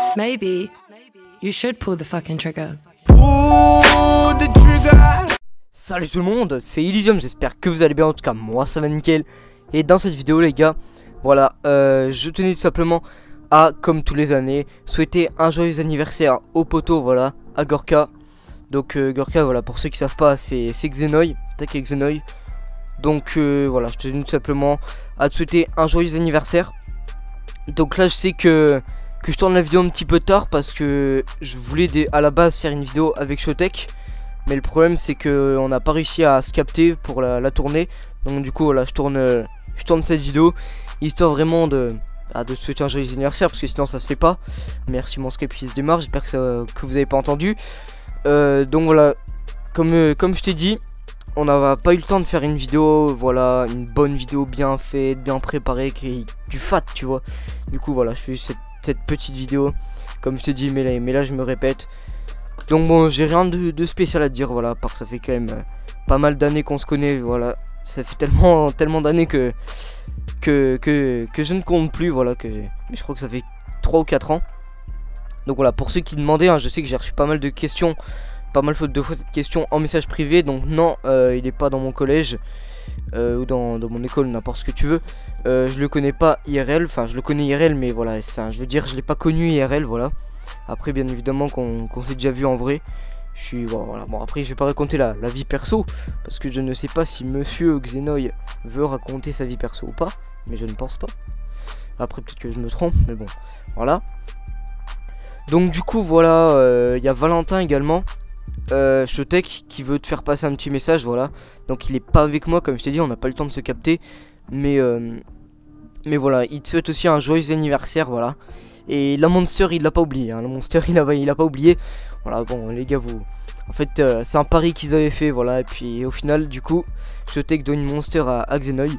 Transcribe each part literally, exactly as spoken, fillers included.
Maybe you should pull the fucking trigger. Pull the trigger. Salut tout le monde, c'est Elysium, j'espère que vous allez bien. En tout cas moi ça va nickel. Et dans cette vidéo les gars, voilà, euh, je tenais tout simplement à, comme tous les années, souhaiter un joyeux anniversaire au poteau, voilà, à Gorka. Donc euh, Gorka, voilà, pour ceux qui savent pas, c'est Xenoy, attaque avec Xenoy. Donc euh, voilà, je tenais tout simplement à te souhaiter un joyeux anniversaire. Donc là je sais que que je tourne la vidéo un petit peu tard parce que je voulais des, à la base faire une vidéo avec Showtech. Mais le problème c'est que on n'a pas réussi à se capter pour la, la tourner. Donc du coup voilà, je tourne euh, je tourne cette vidéo histoire vraiment de ah, de souhaiter un joyeux anniversaire, parce que sinon ça se fait pas. Merci mon Skype qui se démarre, j'espère que, ça, que vous avez pas entendu. euh, Donc voilà, comme, euh, comme je t'ai dit, on n'a pas eu le temps de faire une vidéo, voilà, une bonne vidéo bien faite, bien préparée, qui du fat, tu vois. Du coup voilà, je fais cette, cette petite vidéo, comme je t'ai dit, mais là, mais là je me répète. Donc bon, j'ai rien de, de spécial à te dire, voilà, parce que ça fait quand même euh, pas mal d'années qu'on se connaît, voilà. Ça fait tellement, tellement d'années que, que, que, que je ne compte plus, voilà, que mais je crois que ça fait trois ou quatre ans. Donc voilà, pour ceux qui demandaient, hein, je sais que j'ai reçu pas mal de questions, pas mal faute de fois cette question en message privé. Donc non, euh, il est pas dans mon collège euh, ou dans, dans mon école, n'importe ce que tu veux. euh, Je le connais pas I R L, enfin je le connais I R L, mais voilà, enfin je veux dire je l'ai pas connu I R L, voilà. Après bien évidemment qu'on qu'on s'est déjà vu en vrai. Je suis bon, voilà. Bon après je vais pas raconter la, la vie perso, parce que je ne sais pas si monsieur Xenoy veut raconter sa vie perso ou pas, mais je ne pense pas. Après peut-être que je me trompe, mais bon, voilà. Donc du coup voilà, il euh, y a Valentin également, euh, Showtech, qui veut te faire passer un petit message, voilà. Donc il est pas avec moi, comme je t'ai dit, on n'a pas le temps de se capter, mais euh, mais voilà, il te souhaite aussi un joyeux anniversaire, voilà. Et la Monster il l'a pas oublié, hein. La Monster il a, il a pas oublié. Voilà, bon les gars, vous en fait euh, c'est un pari qu'ils avaient fait, voilà. Et puis au final du coup Showtech donne une Monster à, à Xenoy.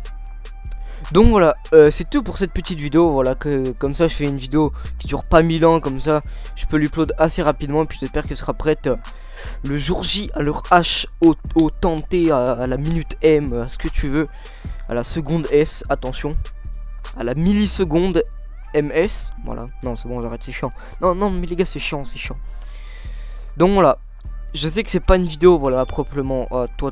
Donc voilà, euh, c'est tout pour cette petite vidéo. Voilà, que comme ça je fais une vidéo qui dure pas mille ans, comme ça je peux l'upload assez rapidement. Et puis j'espère qu'elle sera prête euh, le jour J, à l'heure H, au, au temps T, à, à la minute M, à ce que tu veux, à la seconde S, attention, à la milliseconde M S. Voilà, non c'est bon, j'arrête, c'est chiant. Non, non mais les gars, c'est chiant, c'est chiant. Donc voilà, je sais que c'est pas une vidéo, voilà, proprement. Oh, toi,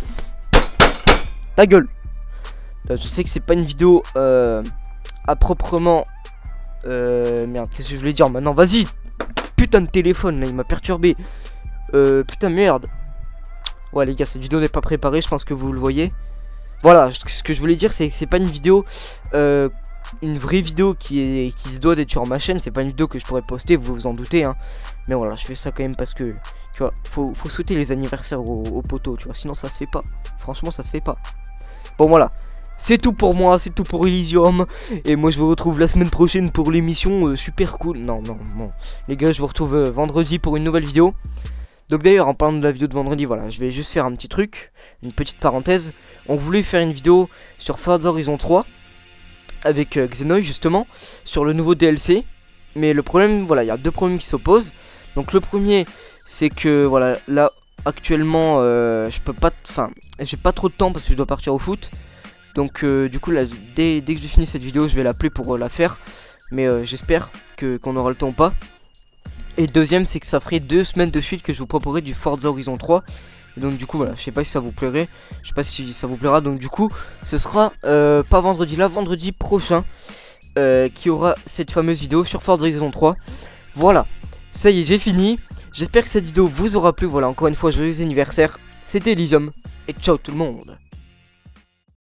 ta gueule. Je sais que c'est pas une vidéo euh, à proprement euh, merde, qu'est-ce que je voulais dire maintenant? Vas-y, putain de téléphone là, il m'a perturbé. euh, Putain merde. Ouais les gars, cette vidéo n'est pas préparée, je pense que vous le voyez. Voilà, ce que je voulais dire c'est que c'est pas une vidéo euh, une vraie vidéo qui, est, qui se doit d'être sur ma chaîne. C'est pas une vidéo que je pourrais poster, vous vous en doutez, hein. Mais voilà, je fais ça quand même parce que, tu vois, faut, faut souhaiter les anniversaires aux, aux poteaux, tu vois, sinon ça se fait pas. Franchement ça se fait pas. Bon voilà, c'est tout pour moi, c'est tout pour Elysium. Et moi je vous retrouve la semaine prochaine pour l'émission euh, super cool. Non, non, non. Les gars, je vous retrouve euh, vendredi pour une nouvelle vidéo. Donc d'ailleurs, en parlant de la vidéo de vendredi, voilà, je vais juste faire un petit truc, une petite parenthèse. On voulait faire une vidéo sur Forza Horizon trois avec euh, Xenoy justement, sur le nouveau D L C. Mais le problème, voilà, il y a deux problèmes qui s'opposent. Donc le premier, c'est que voilà, là actuellement, euh, je peux pas, enfin, j'ai pas trop de temps parce que je dois partir au foot. Donc euh, du coup là, dès, dès que je finis cette vidéo, je vais l'appeler pour euh, la faire. Mais euh, j'espère que qu'on aura le temps ou pas. Et le deuxième, c'est que ça ferait deux semaines de suite que je vous proposerai du Forza Horizon trois. Et donc du coup voilà, je sais pas si ça vous plairait, je sais pas si ça vous plaira. Donc du coup ce sera euh, pas vendredi là, vendredi prochain euh, qui aura cette fameuse vidéo sur Forza Horizon trois. Voilà, ça y est, j'ai fini. J'espère que cette vidéo vous aura plu. Voilà, encore une fois, joyeux anniversaire. C'était Elysium et ciao tout le monde.